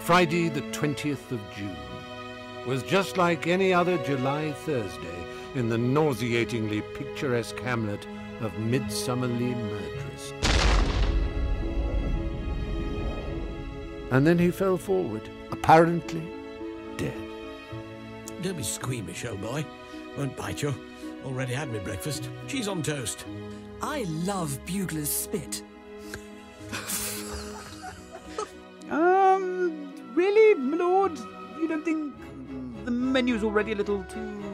Friday the 20th of June was just like any other July Thursday in the nauseatingly picturesque hamlet of Midsomerly Murd'rous. And then he fell forward, apparently dead. Don't be squeamish, old boy. Won't bite you. Already had my breakfast. Cheese on toast. I love Bugler's spit. Really, my lord? You don't think the menu's already a little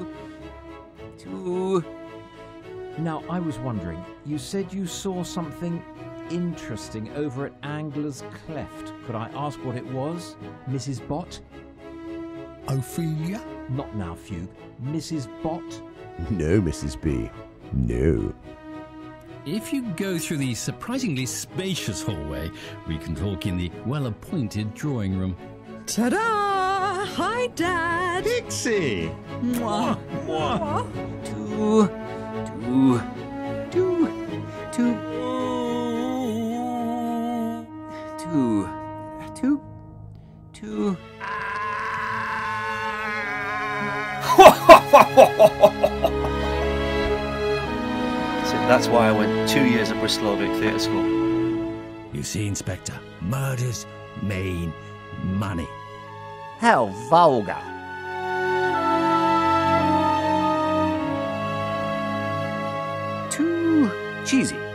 too... Now, I was wondering, you said you saw something interesting over at Angler's Cleft. Could I ask what it was, Mrs. Bott? Ophelia? Not now, Fugue. Mrs. Bott? No, Mrs. B. No. If you go through the surprisingly spacious hallway, we can talk in the well-appointed drawing room. Ta-da! Hi, Dad! Pixie! Mwah! Mwah! So that's why I went 2 years at Bristol Old Vic Theatre School. You see, Inspector, murders mean money. How vulgar. Too cheesy.